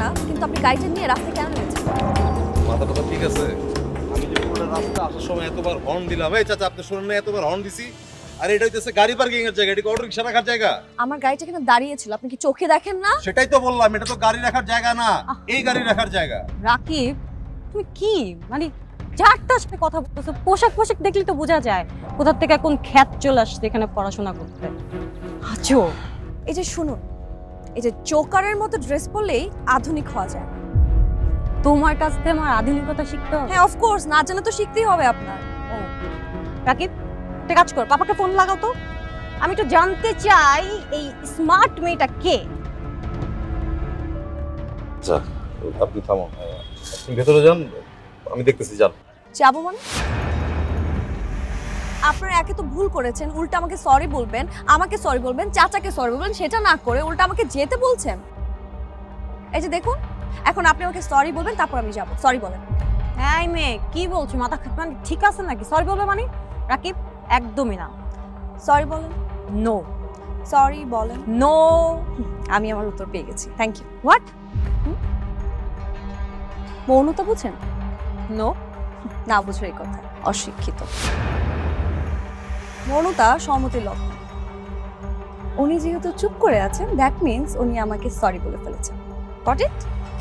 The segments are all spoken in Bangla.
কিন্তু আপনি গাড়িটা নিয়ে রাস্তায় কেন নেমেছেন? মাথাটা তো ঠিক আছে। আমি যে পুরো রাস্তা আসার সময় এতবার হর্ন দিলাম, এই চাচা আপনি শুনুন না, এতবার হর্ন দিছি। আর এটা হইতেছে গাড়ি পার্কিং এর জায়গা, এটা অটো রিকশা রাখার জায়গা। আমার গাড়িটা কিন্তু দাঁড়িয়ে ছিল, আপনি কি চোখে দেখেন না? সেটাই তো বললাম, এটা তো গাড়ি রাখার জায়গা না, এই গাড়ি রাখার জায়গা। রাকিব, তুমি কি মানে যারটার সাথে কথা বলতেছো? পোশাক দেখলে তো বোঝা যায় কোথা থেকে কোন খ্যাত চলে আসছে এখানে পড়াশোনা করতে। আচ্ছা, এই যে শুনুন, এই যে জোকারের মতো ড্রেস পরলেই আধুনিক হওয়া যায়। তোমার কাছ থেকে আমার আধুনিকতা শিখতে হবে? হ্যাঁ, অফকোর্স, না জানা তো শিখতেই হবে আপনার। ও রাকিব, একটা কাজ কর, পাপাকে ফোন লাগাও তো। আমি তো জানতে চাই এই স্মার্ট মেয়েটা কে। আচ্ছা আপনি থামুন, আপনি ভেতরে যান, আমি দেখতেছি। যান। যাবো মানে? আপনারা একে তো ভুল করেছেন, উল্টা আমাকে সরি বলবেন, আমাকে সরি বলবেন, চাচাকে সরি বলবেন, সেটা না করে উল্টা আমাকে যেতে বলছেন। এই যে দেখুন, এখন আপনি আমাকে সরি বলবেন, তারপর আমি যাব। সরি বলেন। এই মেয়ে কি বলছো? মাথা মানে ঠিক আছে নাকি? সরি বলবে মানে? রাকিব, একদমই না। সরি বলেন। নো। সরি বলেন। নো। আমি আমার উত্তর পেয়ে গেছি, থ্যাংক ইউ। হোয়াট? মৌনতা বুঝেন? নো। না বুঝবে এই কথা, অশিক্ষিত। মৌনতা সম্মতির লক্ষণ। উনি যেহেতু চুপ করে আছেন, দ্যাট মিন্স উনি আমাকে সরি বলে ফেলেছেন। Got it?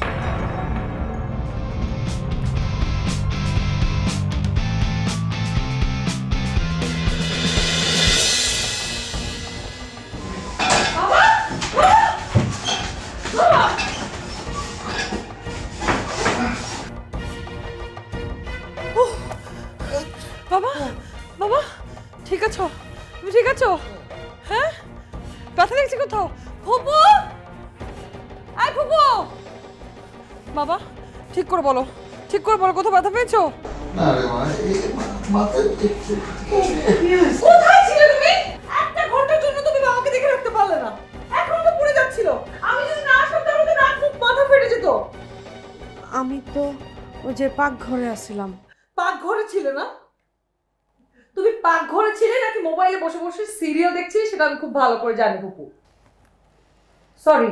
বাবা, বাবা, ঠিক আছো? তুমি ঠিক আছো? হ্যাঁ, ব্যথা লাগছে কোথাও? ফুপু, আয় ফুপু। বাবা, ঠিক করে বলো, ঠিক করে বলো, কোথাও ব্যথা পেয়েছো? না রে মা, এই মাথায় কোথায় ছিলে তুমি? একটা ঘন্টার জন্য তুমি বাবাকে দেখে রাখতে পারলে না। এখন তো পড়ে যাচ্ছিল। আমি যদি না আসতাম তাহলে তো রাত খুব মাথা ফেটে যেত। আমি তো ওই যে পাকঘরে আসছিলাম। পাকঘরে ছিলে না? তুমি পাকঘরে ছিলে নাকি মোবাইলে বসে বসে সিরিয়াল দেখছিলে সেটা আমি খুব ভালো করে জানি ফুপু। সরি।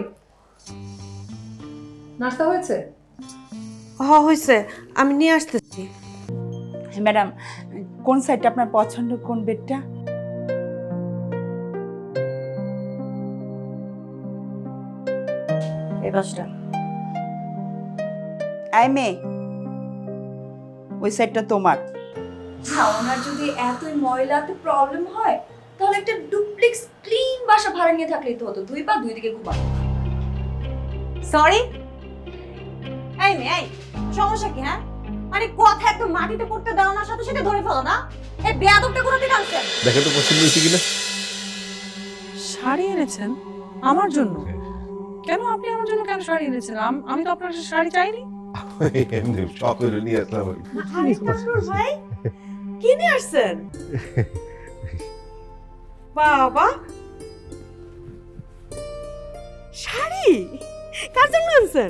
নাস্তা হয়েছে? হয়েছে, আমি নিয়ে আসতেছি। ম্যাডাম, কোন সাইডটা আপনার পছন্দ, কোন বেডটা? এই পাশটা। আই মেয়ে, ওই সাইডটা তোমার। ওনার যদি এতই ময়লাতে প্রবলেম হয়, তাহলে একটা ডুপ্লেক্স ক্লিন বাসা ভাড়া নিয়ে থাকলেই তো হতো, দুই পা দুই দিকে ঘুমানো। সরি। এই মেয়ে, এই সমস্যা কি? হ্যাঁ, মানে কথা একদম মাটিতে পড়তে দাও না, সাথে সাথে ধরে ফেলো না। এই বেয়াদবটা কোথা থেকে আনছেন? দেখেন তো পছন্দ হয়েছে কিনা। শাড়ি এনেছেন আমার জন্য? কেন আপনি আমার জন্য কেন শাড়ি এনেছেন? আমি তো আপনার শাড়ি চাইনি। এমনি শখ করে নিয়ে আসলাম। আরে কামরুল ভাই, কি নিয়ে আসছেন? বাবা, শাড়ি কার জন্য আনছেন?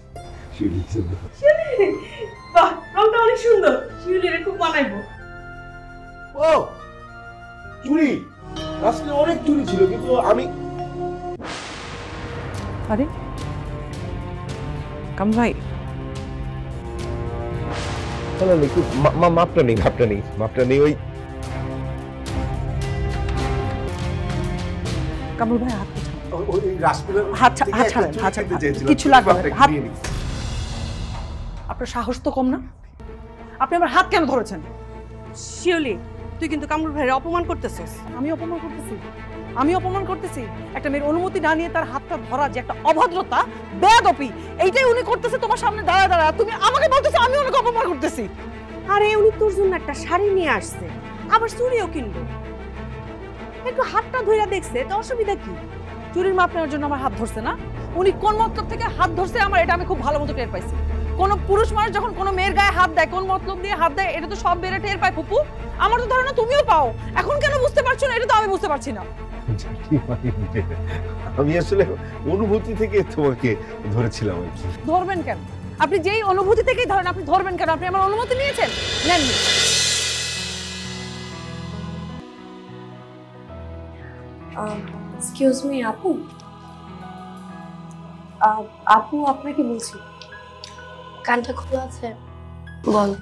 বাহ, রংটা অনেক সুন্দর, শিউলিরে খুব মানাইবো। ও চুড়ি, আসলে অনেক চুড়ি ছিল কিন্তু আমি। আরে কাম ভাই, না না, একটু মাপটা নেই, মাপটা নেই। ওই কামরুল ভাই হাত হাত ছাড়েন, কিছু লাগবে না, হাত। আপনার সাহস তো কম না? আপনি আমার হাত কেন ধরেছেন? শিউলি, তুই কিন্তু কামরুল ভাইয়ের অপমান করতেছিস। আমি অপমান করতেছি? আমি অপমান করতেছি? একটা মেয়ের অনুমতি না নিয়ে তার হাতটা ধরা যে একটা অভদ্রতা, বেয়াদবি, এইটাই উনি করতেছে তোমার সামনে দাঁড়া দাঁড়া। তুমি আমাকে বলতেছো আমি ওনাকে অপমান করতেছি? আরে উনি তোর জন্য একটা শাড়ি নিয়ে আসছে, আবার চুড়িও কিনবো। একটু হাতটা ধইরা দেখছে, তো অসুবিধা কি? চুরির মাপ নেওয়ার জন্য আমার হাত ধরছে না? উনি কোন মতলব থেকে হাত ধরছে আমার এটা আমি খুব ভালো মতো টের পাইছি। কোন পুরুষ মানুষ যখন কোনো মেয়ের গায়ে হাত দেয়, কোন মতলব দিয়ে হাত দেয়, এটা তো সব মেয়েরা টের পায় ফুপু। আমার তো ধারণা তুমিও পাও। এখন কেন বুঝতে পারছো না এটা তো আমি বুঝতে পারছি না। আমি আসলে অনুভূতি থেকে তোমাকে ধরেছিলাম। ধরবেন কেন? আপনি যেই অনুভূতি থেকেই ধরেন, আপনি ধরবেন কেন? আপনি আমার অনুমতি নিয়েছেন? নেননি। এক্সকিউজ মি আপু, আপু আপনাকে বলছি। কানটা খোলা আছে, বল।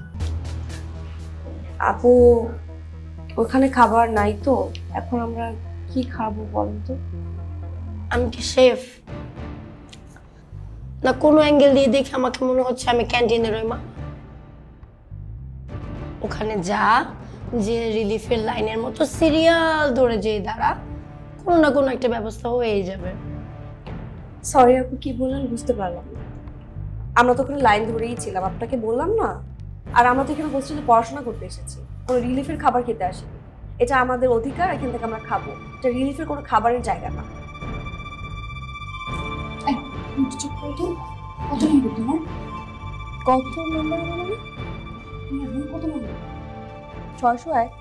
আপু ওখানে খাবার নাই তো, এখন আমরা কি খাবো বলেন তো? আমি কি শেফ? না কোনো অ্যাঙ্গেল দিয়ে দেখে আমাকে মনে হচ্ছে আমি ক্যান্টিনের ওই মা। ওখানে যা, যে রিলিফের লাইনের মতো সিরিয়াল ধরে যেই দাঁড়া, কোনো না কোনো একটা ব্যবস্থা হয়েই যাবে। সরি আপু, কি বললেন বুঝতে পারলাম না। আমরা তো ওখানে লাইন ধরেই ছিলাম, আপনাকে বললাম না। আর আমরা তো এখানে বলছি যে পড়াশোনা করতে এসেছি, কোনো রিলিফের খাবার খেতে আসিনি। এটা আমাদের অধিকার, এখান থেকে আমরা খাবো। এটা রিলিফের কোনো খাবারের জায়গা না। কত নম্বর তোমার? কত নম্বর মানে? কত নম্বর? 601।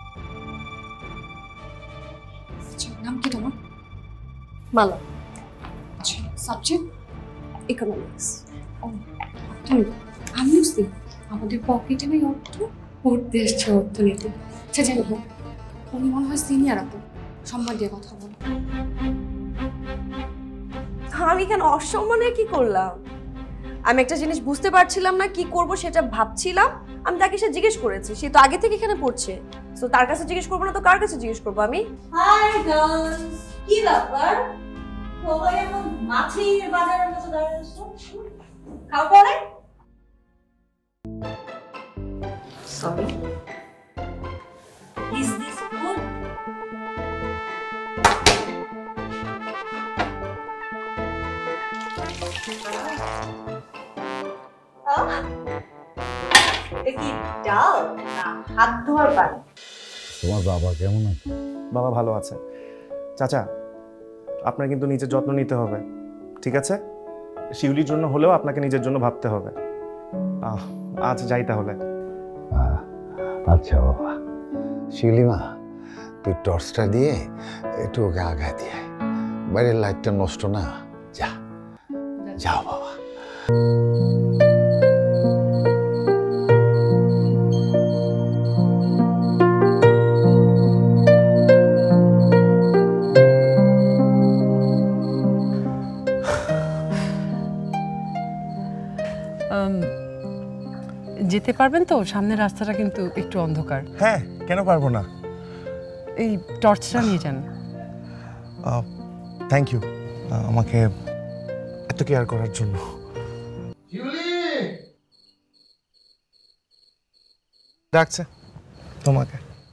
নাম কি তোমার? মালা। আচ্ছা, সাবজেক্ট? ইকোনমিক্স। আমিও সেম। আমাদের পকেটে নেই অর্থ, পড়তে এসছে অর্থনীতি। আচ্ছা যাই হোক, উনি মনে হয় সিনিয়র, আপু সম্মান দিয়ে কথা বল। আমি কেন অসম্মানে কি করলাম? আমি একটা জিনিস বুঝতে পারছিলাম না, কি করব সেটা ভাবছিলাম। আমি তাকে সে জিজ্ঞেস করেছি, সে তো আগে থেকে এখানে পড়ছে, তো তার কাছে জিজ্ঞেস করবো না তো কার কাছে জিজ্ঞেস করবো আমি? হাই গার্লস, কি ব্যাপার? সবাই এখন মাছের বাজারের মতো দাঁড়িয়ে আছো। খাও পরে? সরি। Is this good? এটা কি ডাল না হাত ধোয়ার পানি? তোমার বাবা কেমন আছে? বাবা ভালো আছে। চাচা, আপনার কিন্তু নিজের যত্ন নিতে হবে, ঠিক আছে? শিউলির জন্য হলেও আপনাকে নিজের জন্য ভাবতে হবে। আজ যাই তাহলে। আচ্ছা বাবা। শিউলিমা, তুই টর্চটা দিয়ে একটু ওকে আগায় দিয়ে আয়। বাইরের লাইটটা নষ্ট না। যা যাও বাবা। যেতে পারবেন তো? সামনের রাস্তাটা কিন্তু একটু অন্ধকার। হ্যাঁ, কেন পারবো না। এই টর্চটা নিয়ে যান। থ্যাংক ইউ আমাকে এত কেয়ার করার জন্য। ডাকছে তোমাকে।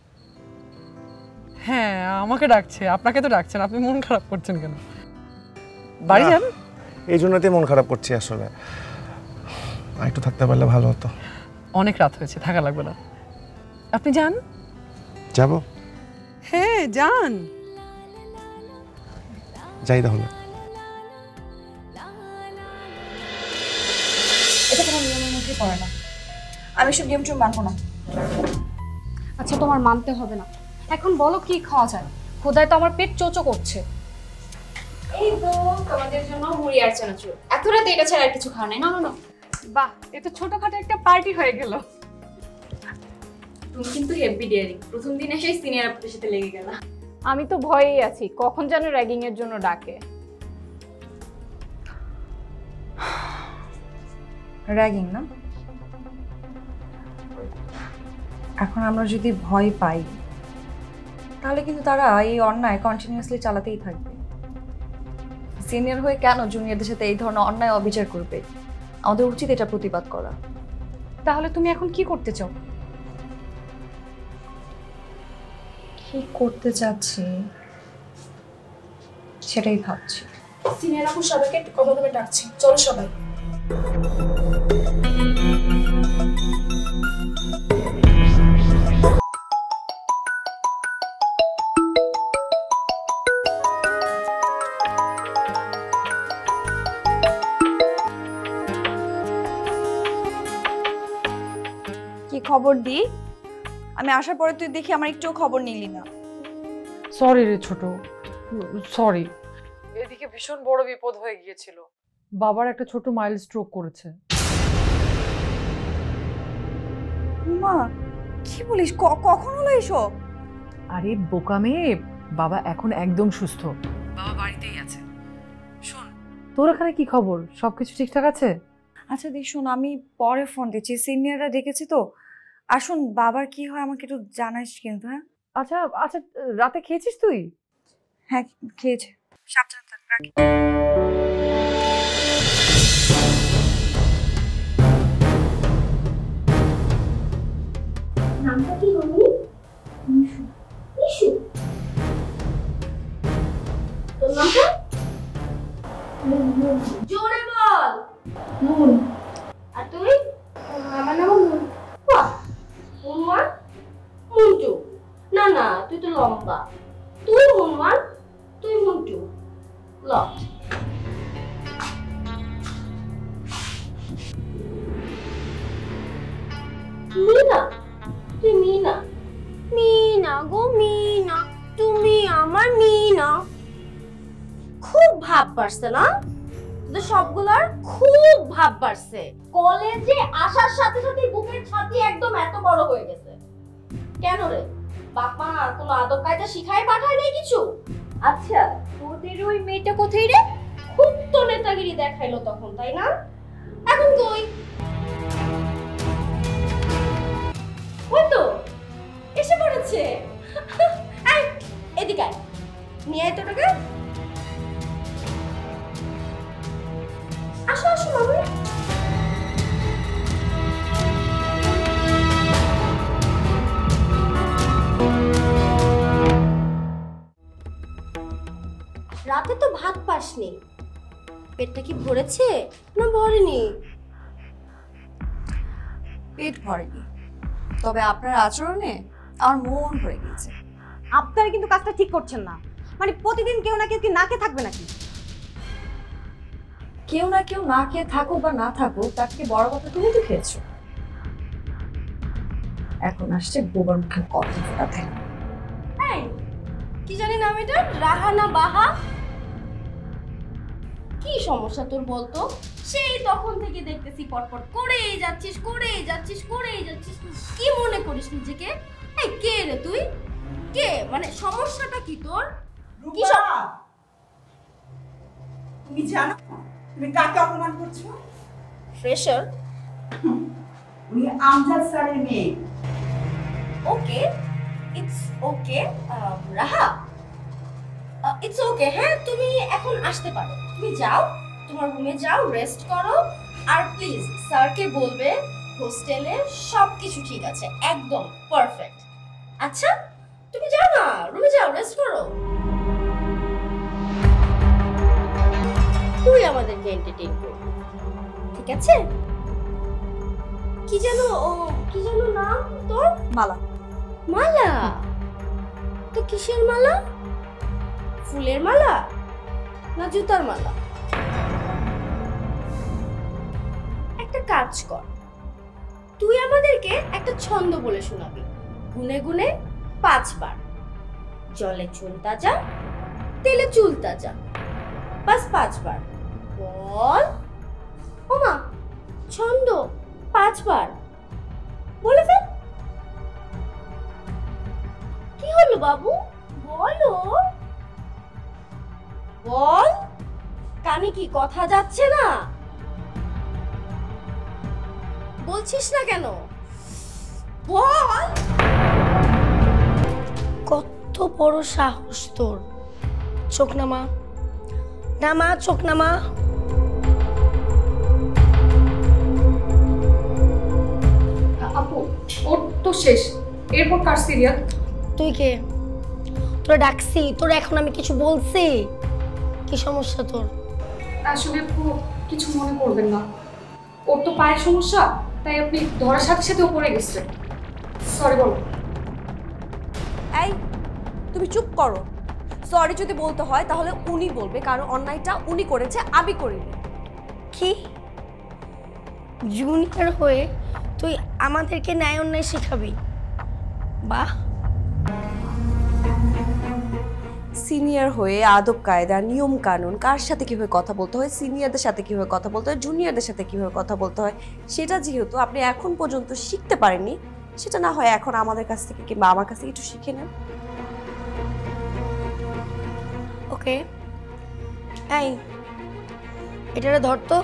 হ্যাঁ, আমাকে ডাকছে। আপনাকে তো ডাকছেন, আপনি মন খারাপ করছেন কেন? বাড়ি যান। এই জন্যতেই মন খারাপ করছি আসলে। আর একটু থাকতে পারলে ভালো হতো। অনেক রাত হয়েছে, থাকা লাগবে না, আপনি যান। যাব? হ্যাঁ যান। যাই তাহলে। এটা তোমার নিয়মের মধ্যে পড়ে না। আমি সব নিয়ম টিয়ম মানবো না। আচ্ছা তোমার মানতে হবে না। এখন বলো কি খাওয়া যায়? খোদায় তো আমার পেট চোচো করছে। এই তো তোমাদের জন্য মুড়ি আর চানাচুর। এত রাতে এটা ছাড়া আর কিছু খাওয়া নাই। না না না। বাহ, এটা ছোটখাটো একটা পার্টি হয়ে গেল। তুমি কিন্তু হেভি ডিয়ারিং। প্রথম দিন এসে সিনিয়র আপুদের সাথে লেগে গেল। আমি তো ভয়েই আছি, কখন যেন র্যাগিং এর জন্য ডাকে। র্যাগিং না? এখন আমরা যদি ভয় পাই তাহলে কিন্তু তারা এই অন্যায় কন্টিনিউয়াসলি চালাতেই থাকবে। সিনিয়র হয়ে কেন জুনিয়রদের সাথে এই ধরনের অন্যায় অবিচার করবে? আমাদের উচিত এটা প্রতিবাদ করা। তাহলে তুমি এখন কি করতে চাও? কি করতে চাচ্ছি সেটাই ভাবছি। সিনিয়র আপু সবাইকে একটু কথা বলে ডাকছি, চলো সবাই। কি খবর দি? আমি আসার পরে তুই দেখি আমার একটু খবর নিলি না। সরি রে ছোট, সরি। এদিকে ভীষণ বড় বিপদ হয়ে গিয়েছিল। বাবার একটা ছোট মাইল্ড স্ট্রোক করেছে। মা কি বলিস? কখন হলো এসব? আরে বোকা মেয়ে, বাবা এখন একদম সুস্থ। বাবা বাড়িতেই আছে। শোন, তোর এখানে কি খবর? সবকিছু ঠিকঠাক আছে? আচ্ছা দেখুন, আমি পরে ফোন দিচ্ছি, সিনিয়ররা ডেকেছি তো। আসুন, বাবার কি হয় আমাকে একটু জানাইস কিন্তু। হ্যাঁ আচ্ছা আচ্ছা, রাতে খেয়েছিস তুই? হ্যাঁ খেয়েছি। সাবধানে থাক, রাখি। নামটা কি বললি? নিশু। নিশু? তোর নামটা? জোরে বল। মুন। আর তুই? আমার নাম মুন। বাহ, মুনমান? মুন্টু। না না, তুই তো লম্বা। তুই মুনমান, তুই মুন্টু। লট। মিনা? তুই মিনা? মিনা গো মিনা, তুমি আমার মিনা। খুব ভাব বাড়ছে না তোদের সবগুলার? খুব ভাব বাড়ছে। কলেজে আসার সাথে সাথে বুকের ছাতি একদম এত বড় হয়ে গেছে। কেন রে, বাপ মা কোনো আদব কায়দা শিখাই পাঠায় নাই কিছু? আচ্ছা, তোদের ওই মেয়েটা কোথায় রে? খুব তো নেতাগিরি দেখাইলো তখন, তাই না? এখন কই? ওই তো এসে পড়েছে। এই, এদিকে আয়, নিয়ে আয় তোটাকে। আসো আসো মামু। রাতে তো ভাত পাসনি, পেটটা কি ভরেছে না ভরেনি? পেট ভরেনি, তবে আপনার আচরণে আমার মন ভরে গেছে। আপনারা কিন্তু কাজটা ঠিক করছেন না। মানে প্রতিদিন কেউ না কেউ কি না খেয়ে থাকবে নাকি? কেউ না কেউ না খেয়ে থাকুক বা না থাকুক, তার থেকে বড় কথা তুমি তো খেয়েছো। এখন আসছে গোবর মুখে কথা ফোটাতে। এই, কি জানি নাম এটা? রাহা না বাহা? কি সমস্যা তোর বলতো? সেই তখন থেকে দেখতেছি পটপট করেই যাচ্ছিস করেই যাচ্ছিস করেই যাচ্ছিস। কি মনে করিস নিজেকে? এই কে রে তুই? কে? মানে সমস্যাটা কি তোর? কি তুমি জানো তুমি কাকে অপমান করছো? ফ্রেশার? উনি আমজাদ স্যারের মেয়ে। Okay, it's okay. Raha, it's okay. হ্যাঁ, তুমি এখন আসতে পারো। তুমি যাও, তোমার রুমে যাও, রেস্ট করো। আর প্লিজ স্যারকে বলবে হোস্টেলে সবকিছু ঠিক আছে, একদম পারফেক্ট। আচ্ছা, তুমি যাও না, রুমে যাও, রেস্ট করো। তুই আমাদেরকে এন্টারটেইন করবি, ঠিক আছে? কি যেন কি যেন নাম তোর? মালা। মালা? তো কিসের মালা? ফুলের মালা না জুতার মালা? একটা কাজ কর, তুই আমাদেরকে একটা ছন্দ বলে শোনাবি, গুনে গুনে 5 বার। জলে চুল তাজা, তেলে চুল তাজা, বাস 5 বার বল। ওমা, ছন্দ 5 বার বলে ফেল। কি হলো বাবু, বলো। বল, কানে কি কথা যাচ্ছে না? বলছিস না কেন? বল। কত বড় সাহস তোর! চোখ নামা, নামা, চোখ নামা। আপু, ওর তো শেষ, এরপর কার সিরিয়াল? তুই কে? তোরা ডাকছি, তোরা এখন আমি কিছু বলছি? কি সমস্যা তোর? আসলে আপু কিছু মনে করবেন না, ওর তো পায়ের সমস্যা, তাই আপনি ধরার সাথে সাথে উপরে গেছে। সরি বলো। এই, তুমি চুপ করো। সরি যদি বলতে হয় তাহলে উনি বলবে, কারণ অন্যায়টা উনি করেছে, আমি করিনি। কি জুনিয়র হয়ে তুই আমাদেরকে ন্যায় অন্যায় শেখাবি? বাহ। সিনিয়র হয়ে আদব কায়দা, নিয়ম কানুন, কার সাথে কিভাবে কথা বলতে হয়, সিনিয়রদের সাথে কিভাবে কথা বলতে হয়, জুনিয়রদের সাথে কিভাবে কথা বলতে হয়, সেটা যেহেতু আপনি এখন পর্যন্ত শিখতে পারেননি, সেটা না হয় এখন আমাদের কাছ থেকে কিংবা আমার কাছ থেকে একটু শিখে নেন। ওকে। এই, এটারে ধরতো,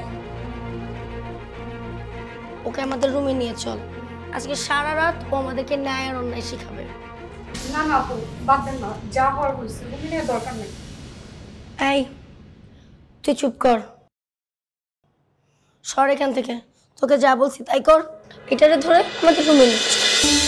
ওকে আমাদের রুমে নিয়ে চল। আজকে সারা রাত ও আমাদেরকে ন্যায় আর অন্যায় শিখাবে। না না আপু, বাদ দেন না, যা হওয়ার হয়েছে, রুমে নেওয়ার দরকার নেই। এই তুই চুপ কর, সর এখান থেকে। তোকে যা বলছি তাই কর। এটারে ধরে আমাদের রুমে নিয়ে চল।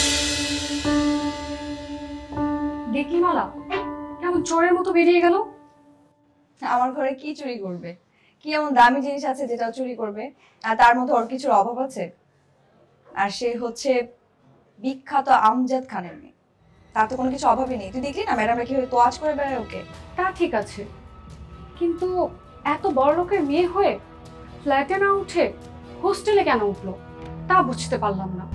দেখলি মালা কেমন চোরের মতো বেরিয়ে গেল। আমার ঘরে কি চুরি করবে? কি এমন দামি জিনিস আছে যেটা চুরি করবে? আর তার মধ্যে ওর কিছুর অভাব আছে? আর সে হচ্ছে বিখ্যাত আমজাদ খানের মেয়ে, তার তো কোনো কিছু অভাবই নেই। তুই দেখলি না ম্যাডামরা কিভাবে তোয়াজ করে বেড়ায় ওকে। তা ঠিক আছে, কিন্তু এত বড় লোকের মেয়ে হয়ে ফ্ল্যাটে না উঠে হোস্টেলে কেন উঠলো তা বুঝতে পারলাম না।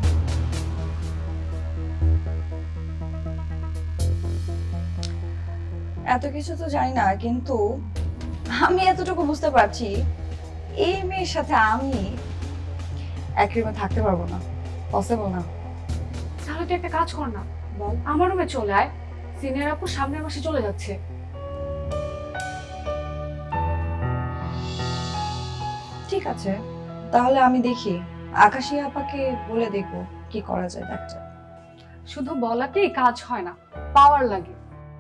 এত কিছু তো জানি না, কিন্তু আমি এতটুকু বুঝতে পারছি এই মেয়ের সাথে আমি এক রুমে থাকতে পারবো না, পসিবল না। তাহলে তুই একটা কাজ কর না, বল আমার রুমে চলে আয়। সিনিয়র আপু সামনের মাসে চলে যাচ্ছে। ঠিক আছে, তাহলে আমি দেখি আকাশী আপাকে বলে দেখবো কি করা যায়। ডাক্তার, শুধু বলাতেই কাজ হয় না, পাওয়ার লাগে।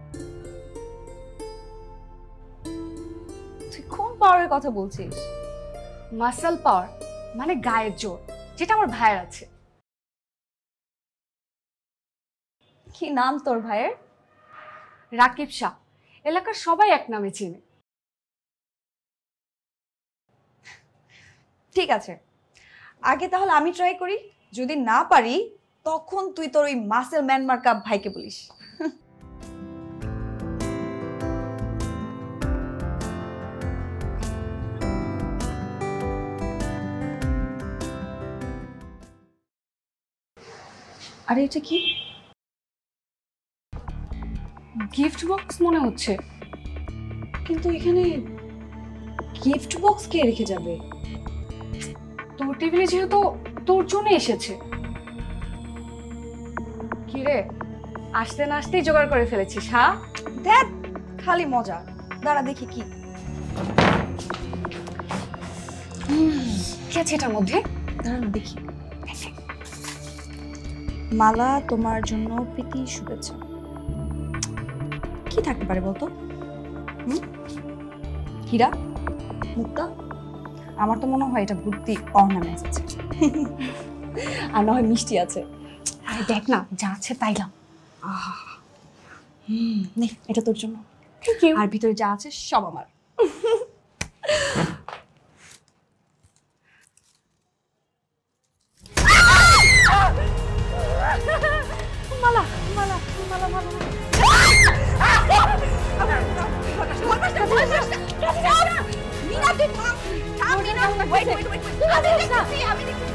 তুই কোন পাওয়ারের কথা বলছিস? মাসেল পাওয়ার, মানে গায়ের জোর, যেটা আমার ভাইয়ের আছে। কি নাম তোর ভাইয়ের? রাকিব শাহ, এলাকার সবাই এক নামে চিনে। ঠিক আছে, আগে তাহলে আমি ট্রাই করি, যদি না পারি তখন তুই তোর ওই মাসেল ম্যানমার কাপ ভাইকে বলিস। আরে এটা কি? গিফট বক্স মনে হচ্ছে, কিন্তু এখানে গিফট বক্স কে রেখে যাবে? তোর টেবিলে যেহেতু তোর জন্য এসেছে। কি রে, আসতে না আসতেই জোগাড় করে ফেলেছিস? হ্যাঁ দেখ, খালি মজা। দাঁড়া দেখি কি কি আছে এটার মধ্যে। দাঁড়া না দেখি। মালা, তোমার জন্য প্রীতি শুভেচ্ছা। কি থাকতে পারে বলতো? হীরা, মুক্তা? আমার তো মনে হয় এটা ভর্তি অর্নামেন্টস আছে। আর না হয় মিষ্টি আছে। আরে দেখ না, যা আছে তাই নাও। নে, এটা তোর জন্য। Thank you. আর ভিতরে যা আছে সব আমার। মালা মালা মালা মালা মিনা, তুই থাম। থাম মিনা, ওয়েট ওয়েট ওয়েট। আমি দেখছি।